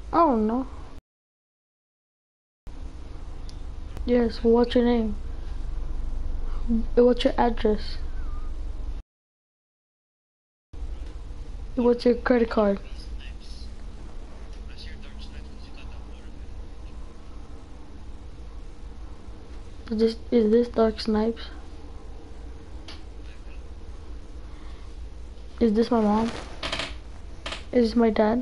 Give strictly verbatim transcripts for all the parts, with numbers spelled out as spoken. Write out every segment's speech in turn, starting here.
I don't know. Yes, what's your name? What's your address? What's your credit card? Is this, is this Dark Snipes? Is this my mom? Is this my dad?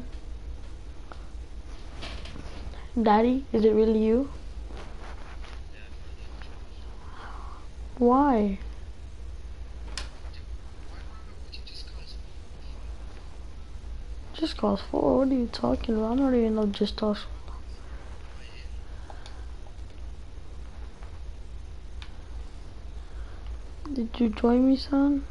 Daddy, is it really you? Why? Just cause four? What are you talking about? I don't even know just cause. Did you join me, son?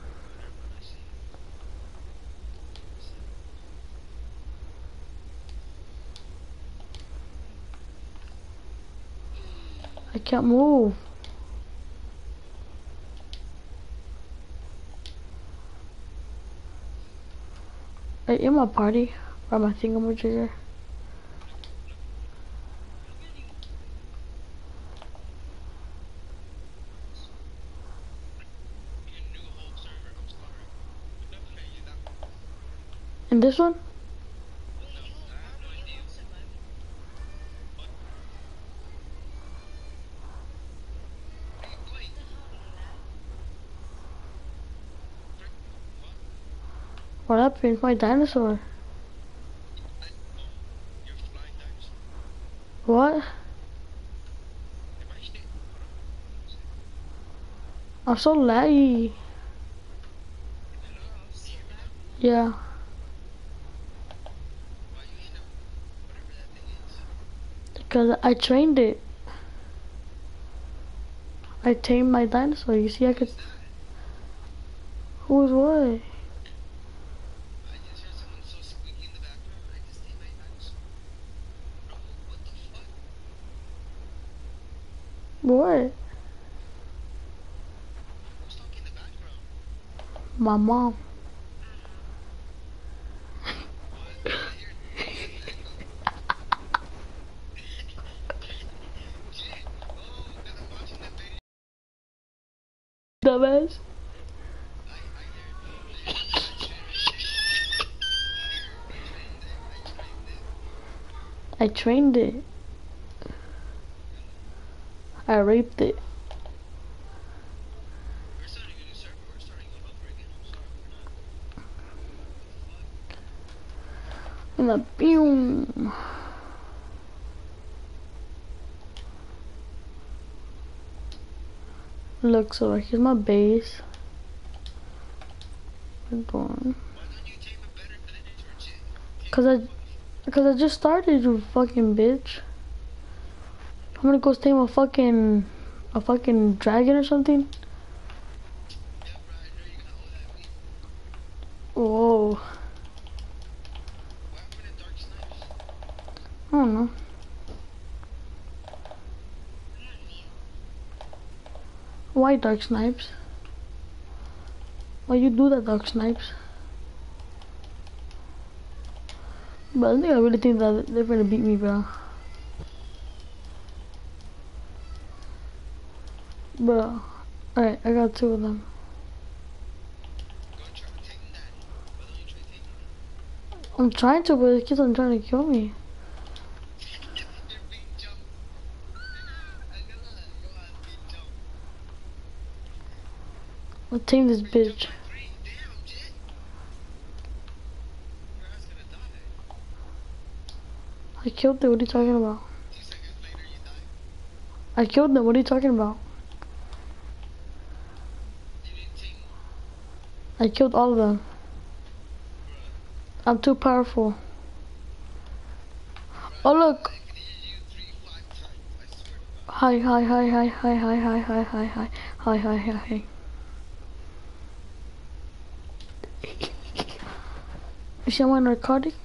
I can't move. Are you in my party? Or my thingamajigger? In this one? What happened? My dinosaur. What? I'm so laggy. Yeah. Because I trained it. I tamed my dinosaur. You see, I could. Who's what? What? My mom. Dumbass. I trained it. I raped it. And a boom. Look, so here's my base. Hold on. Cause I, cause I just started, you fucking bitch. I'm gonna go tame a fucking, a fucking dragon or something. Whoa. I don't know. Why Dark Snipes? Why you do that, Dark Snipes? But I think I really think that they're gonna beat me, bro. Bro. Alright, I got two of them. I'm trying to, but it keeps on trying to kill me. Let's tame this bitch. I killed them, what are you talking about? I killed them, what are you talking about? I killed all of them. I'm too powerful. Oh look! Hi, hi, hi, hi, hi, hi, hi, hi, hi, hi, hi, hi, hi, hi. You see my narcotics?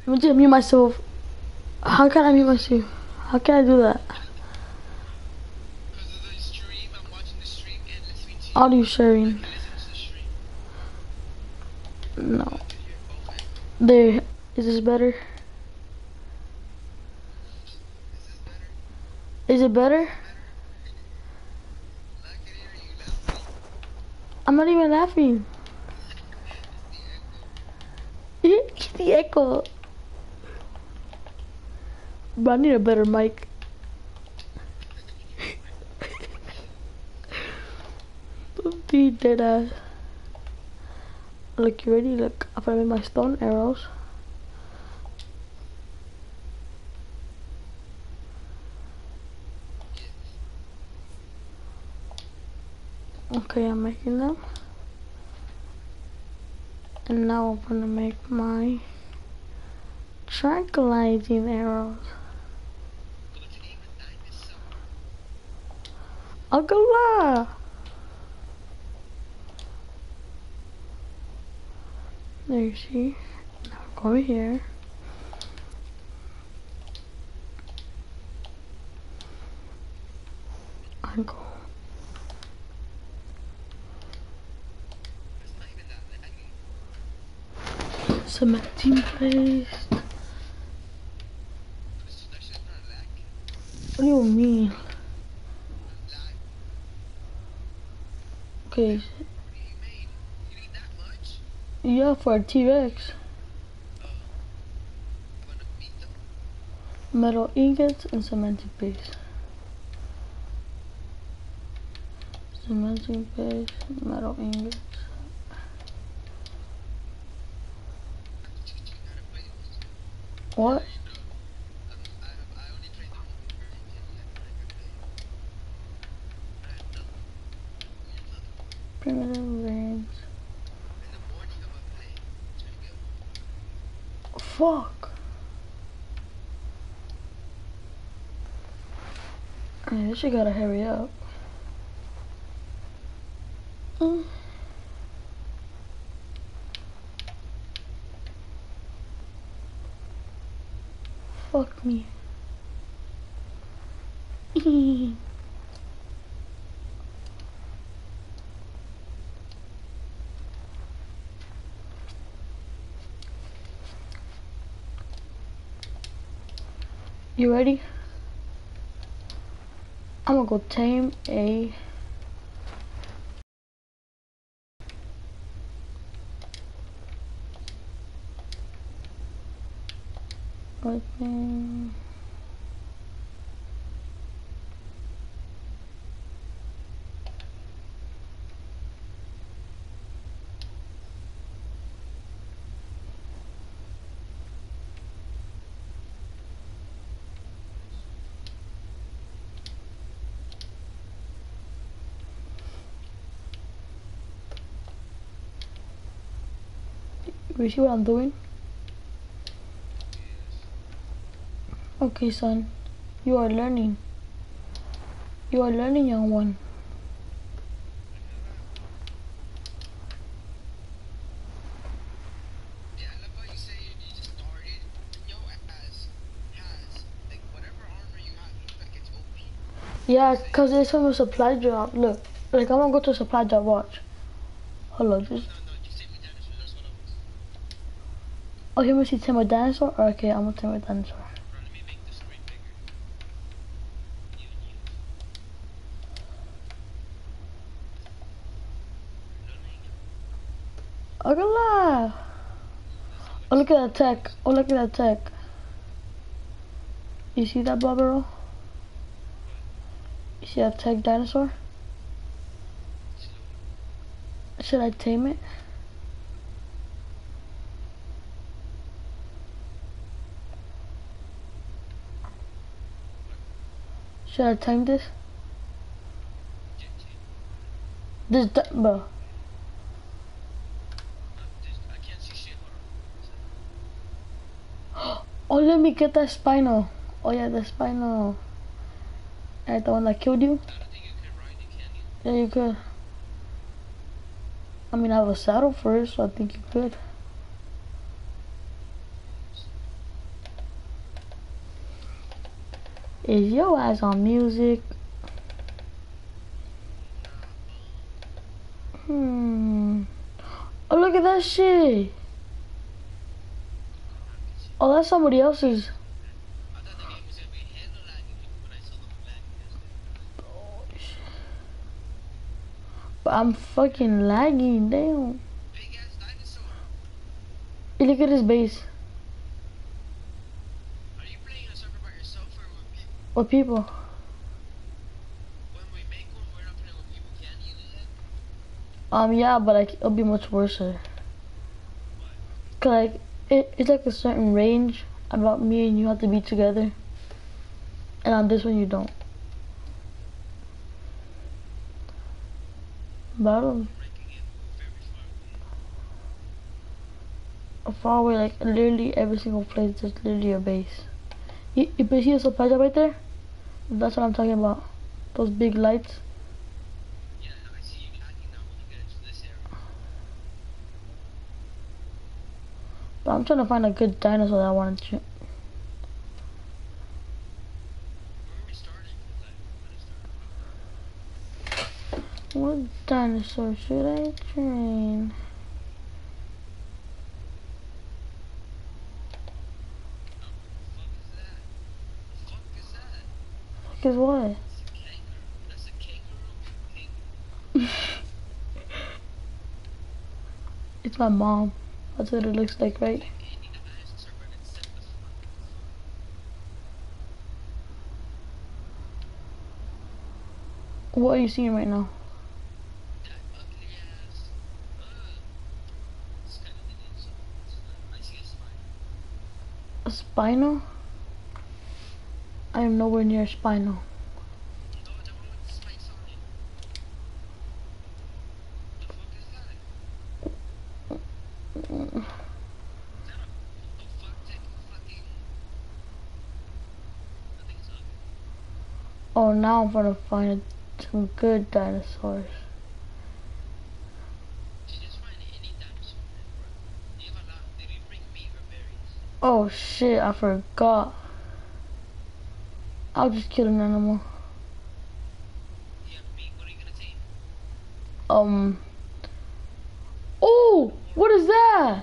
Let me just mute myself. How can I mute myself? How can I do that? Because of the stream, I'm watching the stream and listening to you. Audio sharing. Listen to the stream. No. I can hear both ends. There. Is this better? Is this better? Is it better? Better? I can hear you laughing. I'm not even laughing. It's the echo. The echo. But I need a better mic. Be dead ass. Look, you ready? Look, I'm gonna make my stone arrows. Okay, I'm making them. And now I'm gonna make my tranquilizing arrows. Agala! There you see. Now go over here. I go. Cementing paste. What do you mean? Okay. Yeah, for a T-Rex. Metal ingots and cementing paste. Cementing paste, metal ingots. What? Primitive veins. Fuck. Man, this shit gotta hurry up. Mm. Fuck me. You ready? I'm gonna go tame a weapon. You see what I'm doing? Okay, son. You are learning. You are learning, young one. Yeah, I love how you say you just started. Your ass has, like, whatever armor you have looks like it's O P. Yeah, cause it's from a supply drop. Look, like I'm gonna go to a supply drop. Watch. Hold on, just. No, no, you saved me dinosaur, that's what I was. Oh, you want me to tame a dinosaur? Okay, I'm gonna tame a dinosaur. Bro, let me make the screen bigger. You and you. I'm gonna lie. Oh, look at that tech. Oh, look at that tech. You see that, Barbaro? You see that tech dinosaur? Should I tame it? Should I tame this? This, di- bro. I can't see shit, hold on. Oh, let me get that Spino. Oh yeah, the Spino. Alright, the one that killed you? I don't think you can ride it, can you? Yeah, you could. I mean, I have a saddle first, so I think you could. Is your ass on music? Hmm. Oh, look at that shit. Oh, that's somebody else's. I thought the game was gonna be hella laggy when I saw them lagging yesterday. But I'm fucking lagging. Damn. Big ass dinosaur. Hey, look at this base. Are you playing a server by yourself or with people? What people? When we make one, we're not playing with people. Can you do that? Um, yeah, but like it'll be much worse. Cause like it, it's like a certain range about me and you have to be together, and on this one you don't. But I don't. Ranking it very far away. Far away, like literally every single place, there's literally a base. You, you see the supply drop right there? That's what I'm talking about. Those big lights. Yeah, I see you lagging now when you get into this area. But I'm trying to find a good dinosaur that I want to shoot. Where are we starting? Like, I'm gonna start. What dinosaur should I train? Fuck is that? Fuck is what? It's a kangaroo. That's a kangaroo. Kangaroo. It's my mom. That's what it looks like, right? Any dinosaur when it's set the fuck. What are you seeing right now? That ugly ass. Ugh. It's kind of an insult. It's not- I see a spider. A spino? I am nowhere near a spino. No, the one with the spikes on it. The fuck is that? Is that a, the fuck take a fucking? I think it's ugly. Oh, now I'm gonna find some good dinosaurs. You just find any dinosaur then, bro. Do you have a lot? Did we bring meat or berries? Oh shit, I forgot. I'll just kill an animal. You have meat. What are you gonna take? Um. Oh, what is that?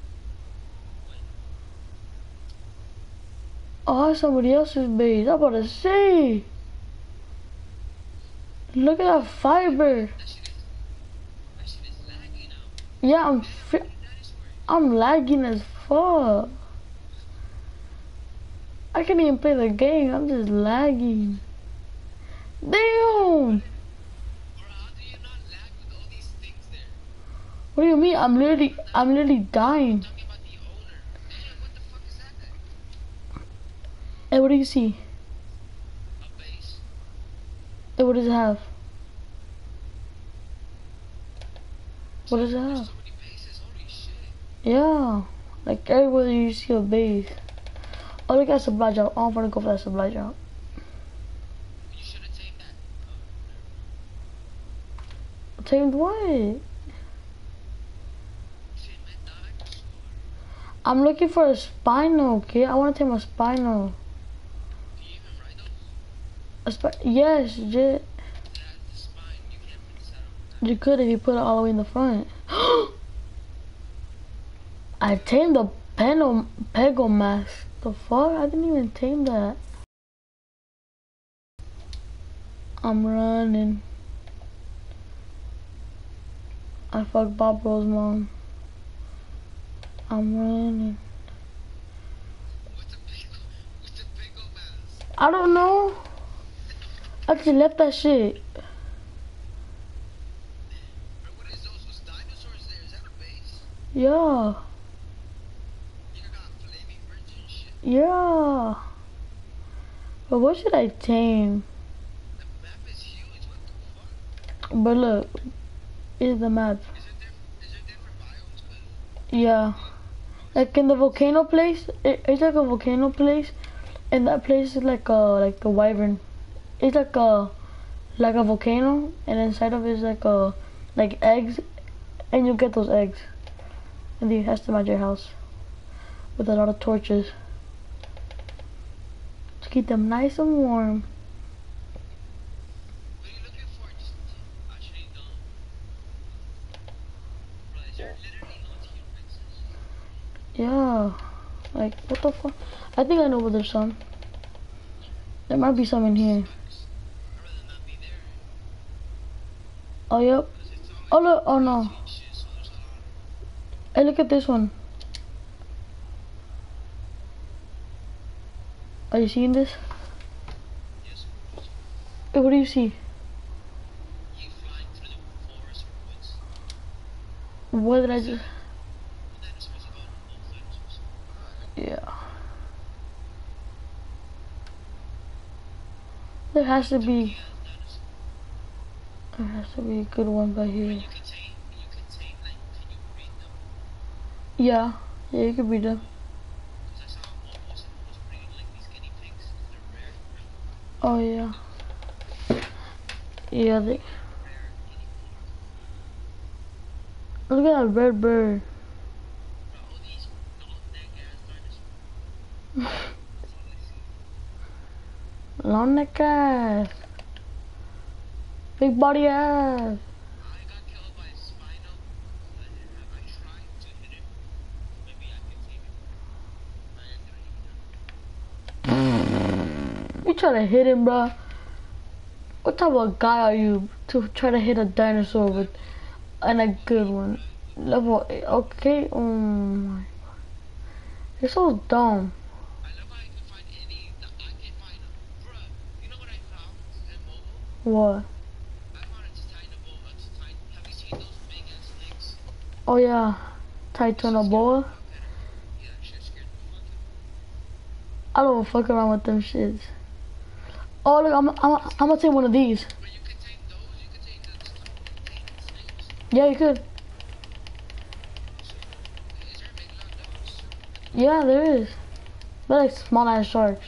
Oh, that's somebody else's base. I'm about to say. Look at that fiber. That shit is. That shit is laggy now. Yeah, I'm. Fi Dinosaur. I'm lagging as fuck. I can't even play the game. I'm just lagging. Damn. Bro, how do you not lag with all these things there? What do you mean? I'm literally. I'm literally dying. Talking about the owner. Damn, what the fuck is that? Hey, what do you see? A base. Hey, what does it have? What does it There's have? so many bases. Holy shit. Yeah, like everywhere you see a base. Oh, look at supply drop. Oh, I'm gonna go for that supply drop. You should have taken that. Oh, Tamed what? shit, man, dinosaur. I'm looking for a spino, okay? I want to tame a spino. Do you even ride those? A spi yes, Jit. Yeah, the spine. You can't put this out. You could if you put it all the way in the front. I tamed the peno pegomask. The fuck? I didn't even tame that. I'm running. I fucked Bob Rose's mom. I'm running. What's a big, what's a big old mask? I don't know. I just left that shit. Bro, what is those? Those dinosaurs there? Is that a base? Yeah. You got flaming birds and shit. Yeah. But what should I tame? The map is huge. What the fuck? But look, here's the map. Is it diff- is there different biomes? 'Cause Yeah. Like in the volcano place, it, it's like a volcano place, and that place is like a like the wyvern. It's like a like a volcano, and inside of it is like a like eggs, and you get those eggs, and then you has them at your house with a lot of torches to keep them nice and warm. What are you looking for? Just actually don't. Bro, is there literally no T-Rexes? Yeah. Like, what the fuck? I think I know where there's some. There might be some in here. Facts. I'd rather not be there. Oh, yep. Because it's all like Oh, look. Oh, no. crazy and shit, so there's a lot of Hey, look at this one. Are you seeing this? yes. Hey, what do you see? You flying through the forest or woods. What did I just... Well, then it's supposed to go both dinosaurs. Yeah. There has to be... Yeah, dinosaur. There has to be a good one by Can here. you contain? Can you contain? Like, can you breed them? Yeah. Yeah, you could be them. Because I saw Momo was breeding like these guinea pigs. They're rare. Oh, yeah. Yeah, they... Rare guinea pigs. Look at that red bird. Bro, all these long neck ass dinosaurs. That's all I see. Long neck ass. Big body ass. I got killed by a Spino. I didn't have. I tried to hit him. Maybe I could take him. I didn't even. You try to hit him, bro. What type of guy are you to try to hit a dinosaur with and a good one? Level eight. Okay. Oh my god. You're so dumb. I love how I can find any. I can find. Bruh, you know what I found in mobile? What? I found a Titanoboa. A Titan. Have you seen those big ass snakes? Oh yeah. Titanoboa. Yeah, shit scared the fuck out I don't fuck around with them shits. Oh look, I'm I'm I'm gonna take one of these. of me. But you can take those. You can take the stuff. Snakes. Yeah, you could. Is there a Megalon dogs? Yeah, there is. They're like small ass sharks.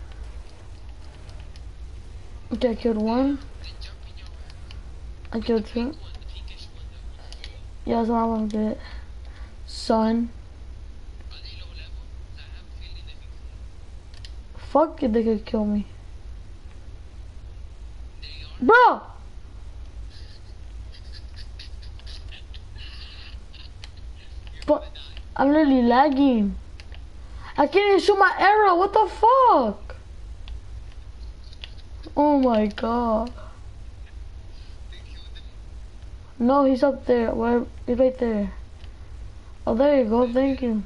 Okay, I killed one. They jump in your way. I killed The two. pink one, the pinkish one though. Yeah, that's what I want to get. Sun. Are they low level? 'Cause I have a feeling they be cool. Fuck if they could kill me. They are. Bro! You're But gonna die. I'm literally lagging. I can't even shoot my arrow. What the fuck? Oh my god. They killed them. No, he's up there. Where? He's right there. Oh, there you go. Thank you.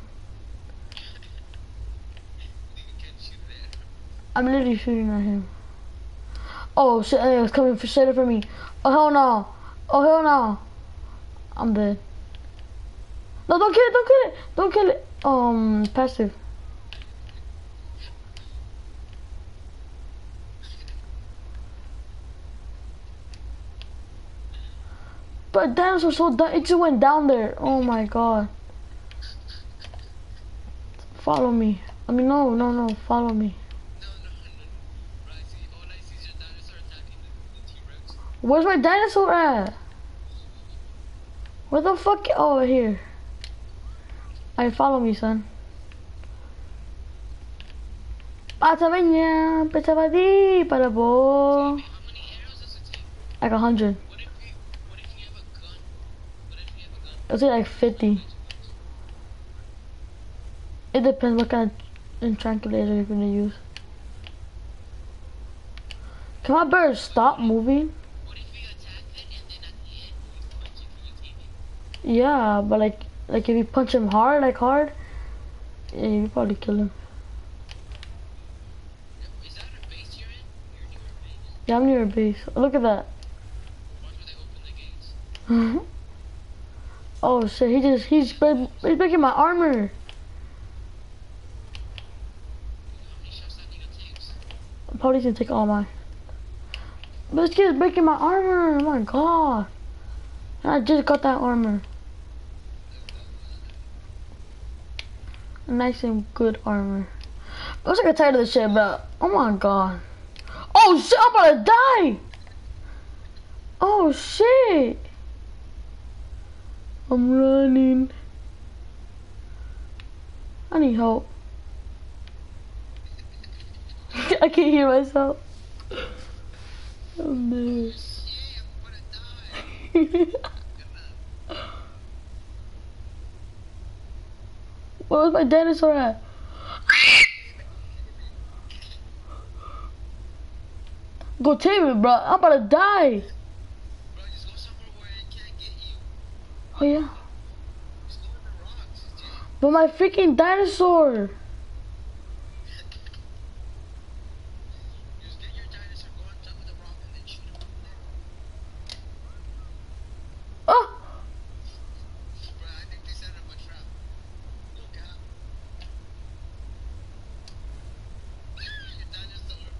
You can shoot there. I'm literally shooting at him. Oh shit! It was coming for straight up for me. Oh hell no! Oh hell no! I'm dead. No, don't kill it! Don't kill it! Don't kill it! Um, passive. But dinosaur so dumb. It just went down there. Oh my god. Follow me. I mean, no, no, no. Follow me. No, no, no, no. Bro, I see, all I see is your dinosaur attacking the, the T-Rex. Where's my dinosaur at? Where the fuck? Oh, here. Alright, follow me, son. Pasaveña, pesavadi, para bo. How many arrows does it take? Like a hundred. What if you, what if you have a gun? What if you have a gun? It'll take like fifty. It depends what kind of tranquilizer you're gonna use. Can my bird stop moving? What if you attack it and then at the end you punch it? Can you tame it? Yeah, but like, like if you punch him hard, like hard, yeah, you could probably kill him. Is that a base you're in? You're near a base? Yeah, I'm near a base. Look at that. Watch where they open the gates. Oh shit, he just, he's, break- he's breaking my armor. How many shots that nigga takes? I'm probably gonna take all mine. But this kid's breaking my armor. Oh my god. I just got that armor. Nice and good armor. I'm sick and tired of this shit, bro. Oh my god. Oh shit, I'm about to die. Oh shit. I'm running. I need help. I can't hear myself. Oh no. Shit, I'm gonna die. Where was my dinosaur at? Go tame it, bro. I'm about to die. Bro, just go somewhere where it can't get you. Oh yeah. Just go in the rocks, Jay. But my freaking dinosaur. Just get your dinosaur, go on top of the rock, and then shoot him from there. Oh. Bro, I think they set up a trap. Look out. Your dinosaur.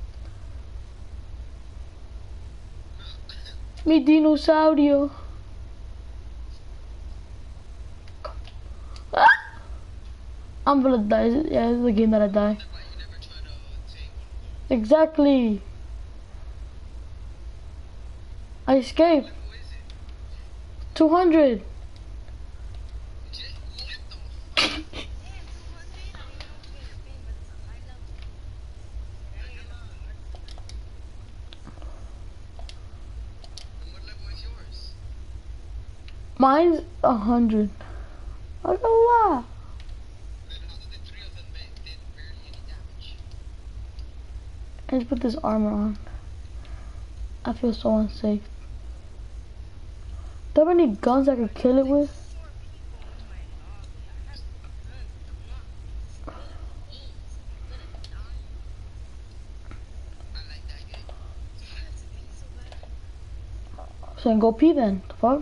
Mi dinosaurio. Ah! I'm gonna die. Is it- Yeah, this is the game that I die. Why you never try to take one? Exactly. I escaped. Who is it? two hundred. Jay, what the fuck? And what level is yours? Mine's a hundred. I got a lot. Then how did the three of them make did barely any damage? I just put this armor on. I feel so unsafe. Do you have any guns I could kill it with? I like that game. So then go pee then. The fuck?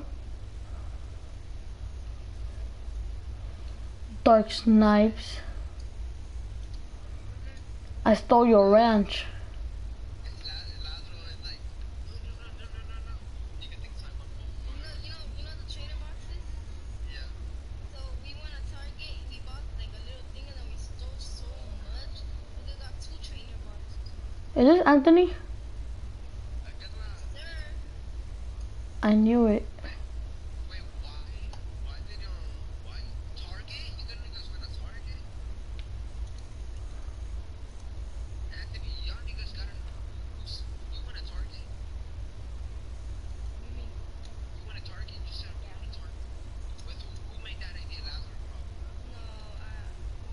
Dark Snipes. I stole your ranch. It's la- Lazlo is like, no, no, no, no, no, no, no. You can think time on phone. You know, you know, you know the trader boxes? Yeah. So we went to Target, we bought like a little thing and then we stole so much. We got two trader boxes. Is this Anthony? I guess not. Sir, I knew it. Wait, why? Why did you, why? Target? You didn't just win a Target? Anthony, y'all niggas got an, you won a Target? you mean, You won a Target? You said you won a Target. With who, who made that idea, Lazlo or Rob? no, uh,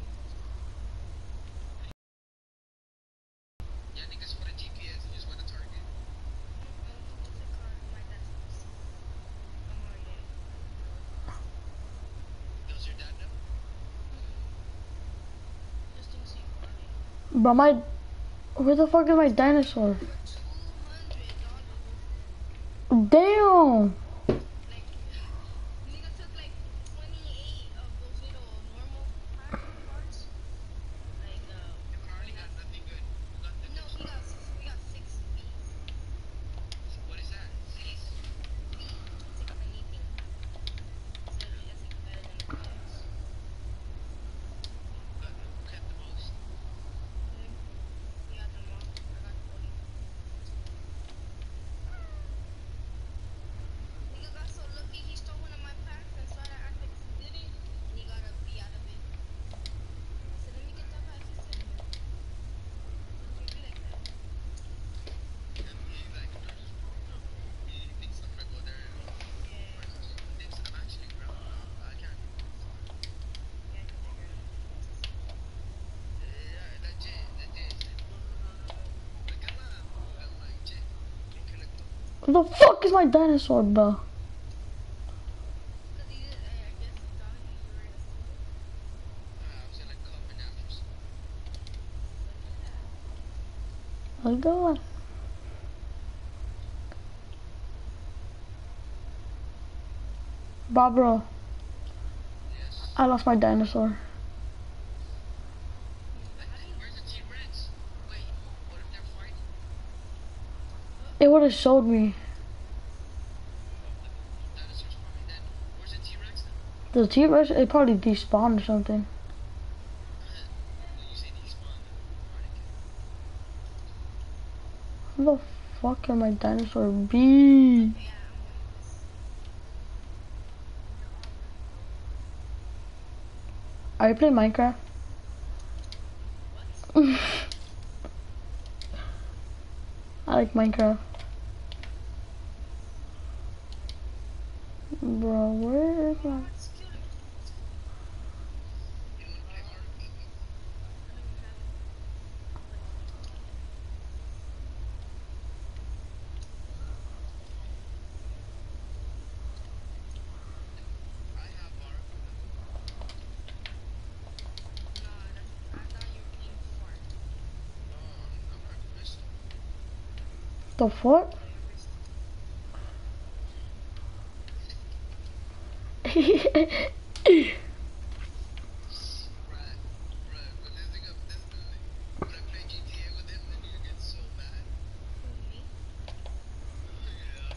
Y'all niggas put a G P S and just went a Target. what's the car? My dad's house. I'm already there. Does your dad know? Just don't see for it. Bro, my... Where the fuck is my dinosaur? two hundred dollars. Damn! Like, nigga took like twenty-eight of those little normal pack parts. Like, uh, If Harley got nothing good, who got the no, good he stuff? got, we got six feet. What is that? C's? It's like anything. So that's like better than the cars. Who got the, who kept the most? We got them all. I got forty. Nigga got so lucky he stole one of my packs and started to act like he didn't. And he got a B out of it. I said, let me get that pack. He said, no. Don't you be like that. And he like, no, just wrong. No. He thinks I'm gonna go there and Yeah. or he thinks I'm actually ground. No, I can't. Yeah, I can figure it out. Yeah, legit, legit. No, no, no, no, no. Like, I'm not, I'm like, legit. Okay, like, Where the fuck is my dinosaur, bro? Because he did, I guess he thought he was ready to steal it. uh, I was gonna come in after school. Oh god. Barbara, Yes. I lost my dinosaur. Like, where's the T-Rex? Wait, what if they're fighting? It would have showed me. Dinosaurs probably dead. Where's the T-Rex then? The T-Rex, it probably despawned or something. When you say despawn, Where the fuck can my dinosaur be? Yeah, I'm winning this. Are you playing Minecraft? I like Minecraft. Bro, where is my... It's cute. You wanna play R P G? I don't even have it. I have R P G. Nah, that's, I thought you were playing fart. No, I'm, I'm not Crystal. The fuck? Oh, you're Crystal. Right, right. But this thing up this like, when I play G T A with him, then you get so mad. Who, me? Yeah.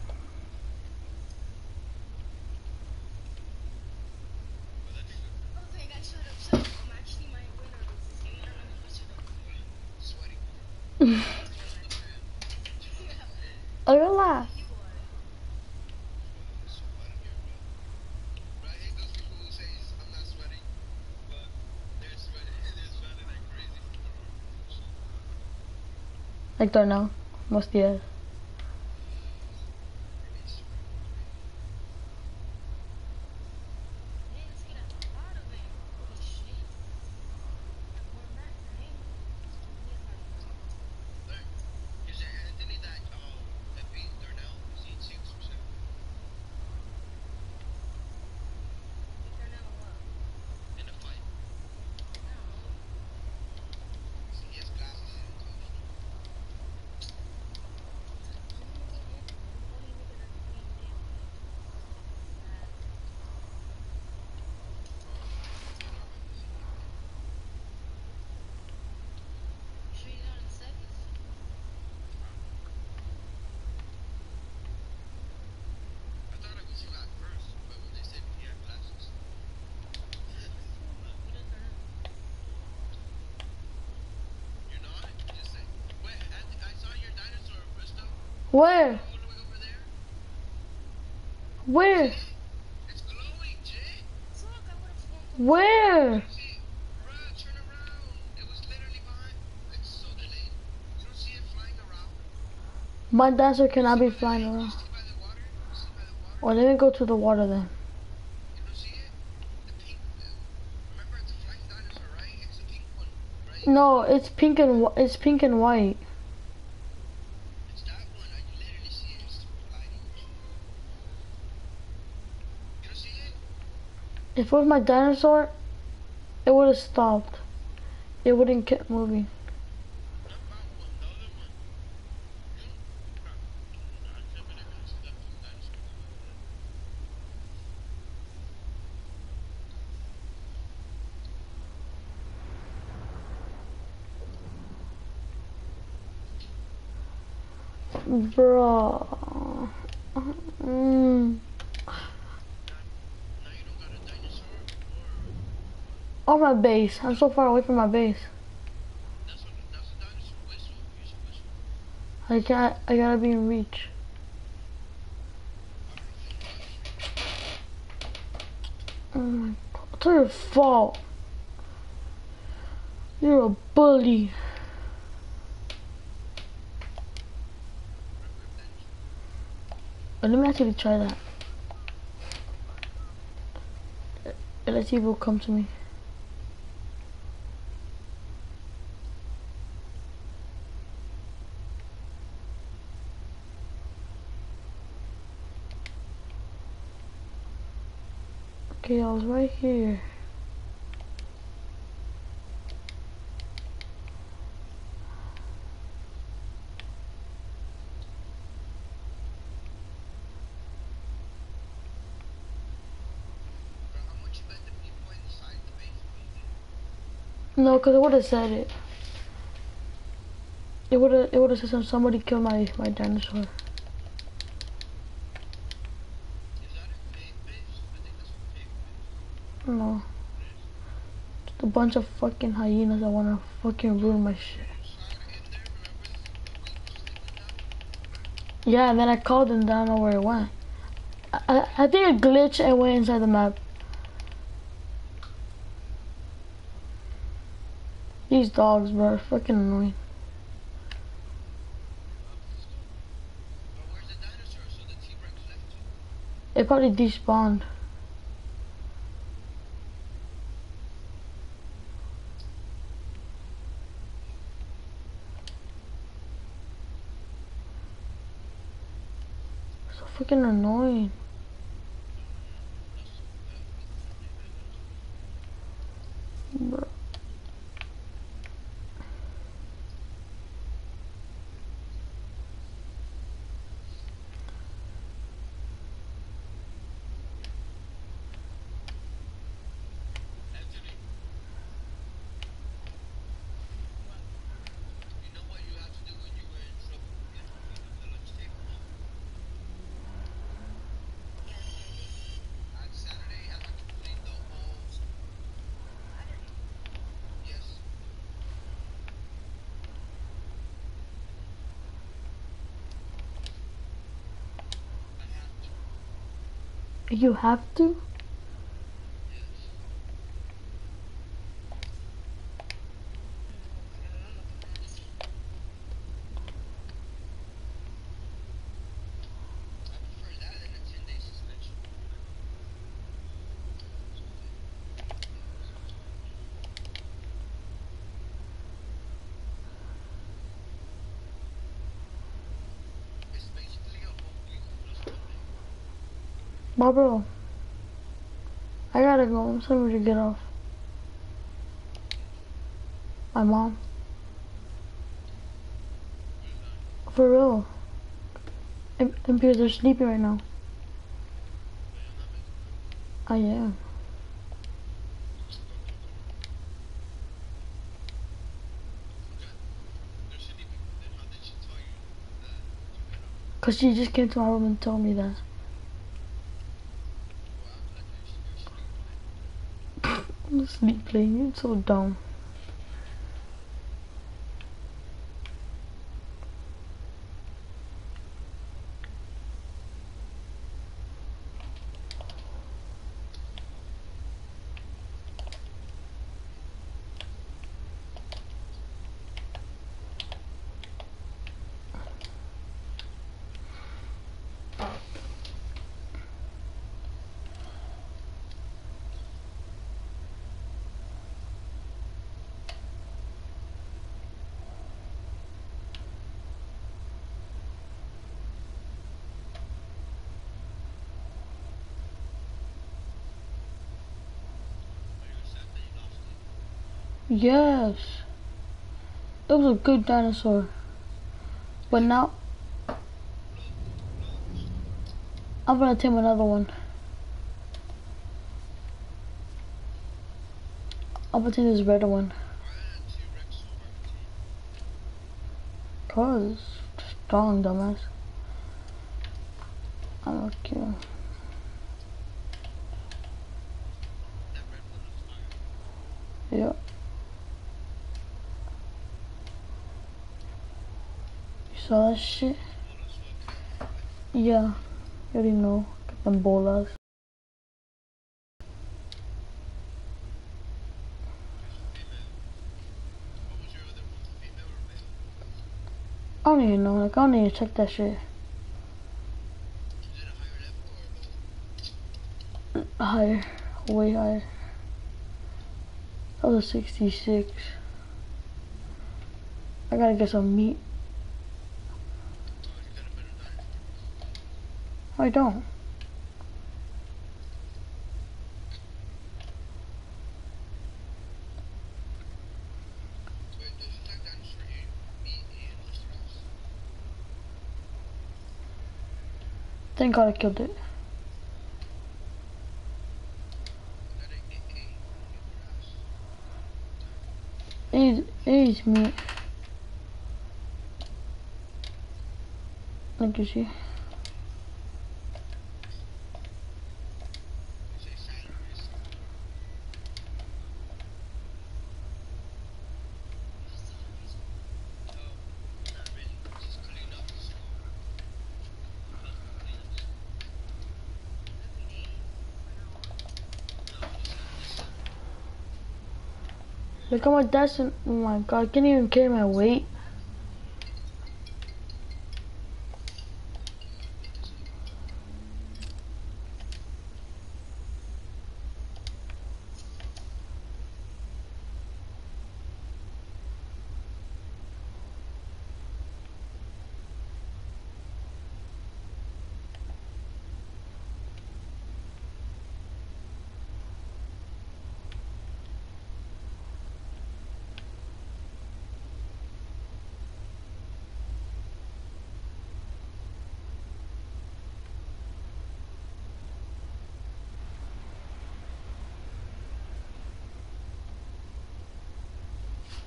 But that's good. Okay, guys, shut up, shut up. I'm actually my winner of this game. I don't know if you shut up. Sweaty. That's Turn on the fan. I gonna lie. You are. It's so hot in here, bro. Bro, I hate those people who say I'm not sweating, but they're sweating. They're sweating like crazy from their arms and shit. Like Darnell. Most yeah. They be sweating like crazy. Hey, let's get a lot of it. Holy shit. Got more mats than him. Look, is it Anthony that um that beat Darnell? Is he six or seven? You turn out what? In a fight. I don't know. See, he has glasses and he told me. I thought it was you at first, but when they said he had glasses. You're not? Just say. Wait, I, I saw your dinosaur, Bristol. Where? All the way over there. Where? See? It's glowing, Jay. Where? See, bruh, turn around. It was literally behind. It's so delayed. You don't see it flying around? My dinosaur cannot be See by the- flying you around. see by the water? You see by the water? Well, let me go to the water then. You don't see it? The pink. uh, Remember, it's a flying dinosaur, right? It's a pink one, right? No, it's pink and wh- it's pink and white. It's that one. I can literally see it. It's gliding. You don't see it? If it was my dinosaur, it would have stopped. It wouldn't keep moving. Not that one. The other one. You don't. Crap. I can't believe I see that pink dinosaur. Bro. Mm. Now you don't got a dinosaur or On my base. I'm so far away from my base. that's what that's a dinosaur whistle. Use a whistle. I can't. I gotta be in reach. Oh my god. It's your fault. You're a bully. But let me actually try that. And let's see if it will come to me. Okay, I was right here. Bro, how much you bet the people inside the base will do? No, cause it would have said it. It would have. It would have said some- somebody killed my my dinosaur. Is that a pig base? I think that's a pig base. No, just a bunch of fucking hyenas that wanna fucking ruin my shit. Inside in there, remember the wing was sleeping down? Yeah, and then I called them down know where it went. I, I I think it glitched and went inside the map. These dogs, bro, are fucking annoying. This It probably despawned. So freaking annoying. Bro. Anthony, you know what you have to do when you were in trouble? You have to clean up the lunch table, no? Yes, I did. On Saturday, I had to clean the whole. Saturday. Yes, I have to. You have to? Yes. Mm, okay, I'm looking at it. I prefer that than a ten day suspension. It's basically a whole week plus one day. But bro, I gotta go. I'm sorry to get off. My mom. For real. And, and because they're sleeping right now. I am. They're sleeping. Then how did she tell you that to get up? Cause she just came to my room and told me that. Well, I'm like, you're, you're sleeping. I'm sleep playing. You're so dumb. Are you sad that you lost it? Yes. It was a good dinosaur. But now I'm gonna tame another one. I'm gonna tame this red one. Why are T-Rex so hard to tame? Cause strong, dumbass. I'm gonna kill. That red one looks fire. Yep. You saw that shit? Well, that's what Yeah. You already know. Get them bolas. female. What was your other one? Female or male? I don't even know. Like, I don't even check that shit. Is it a higher level or a lower? Higher. Way higher. That was a sixty-six. I gotta get some meat. Oh, you got a better dinosaur. I don't. Wait, doesn't that dinosaur eat meat and oysters? Thank God I killed it. That ain't it, it, grass. It eats, it eats meat. Like you see. You say salaries. No, not really. Just clean up the school. Help clean up the school. Every day. No, this is this. Look at my desk and oh my God, I can't even carry my weight.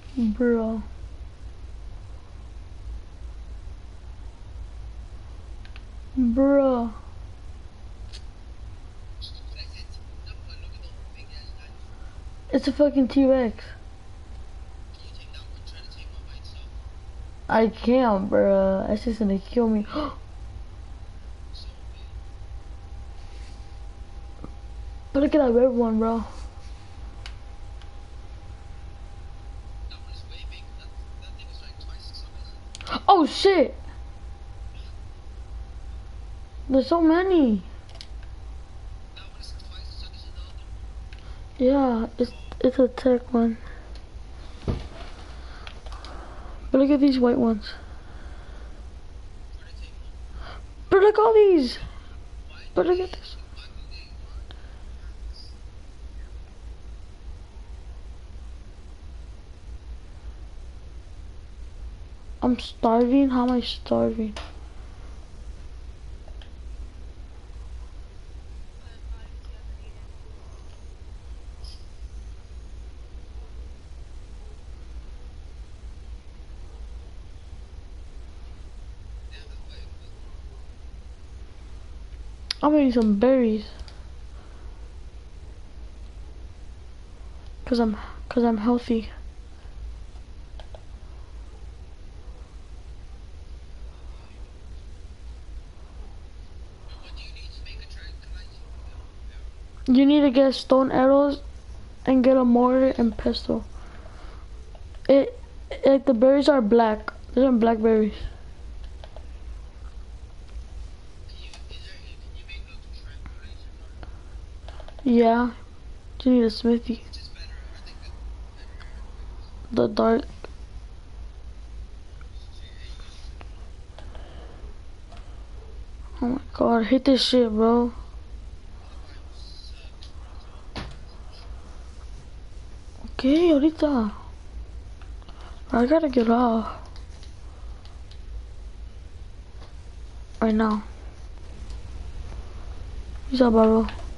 Bro. Bro. It's a fucking T-Rex. I can't, bro. That's just gonna kill me. But look at that red one, bro. Oh shit! There's so many. Yeah, it's it's a tech one. But look at these white ones. But look at all these. But look at this. I'm starving. How am I starving? I'm gonna eat some berries. Cause I'm, cause I'm healthy. You need to get stone arrows and get a mortar and pestle. It, like the berries are black. These are blackberries. Yeah, you need a smithy. The dark. Oh my god, I hate this shit, bro. Okay, ahorita. I gotta get off. Right now. Peace out, bro.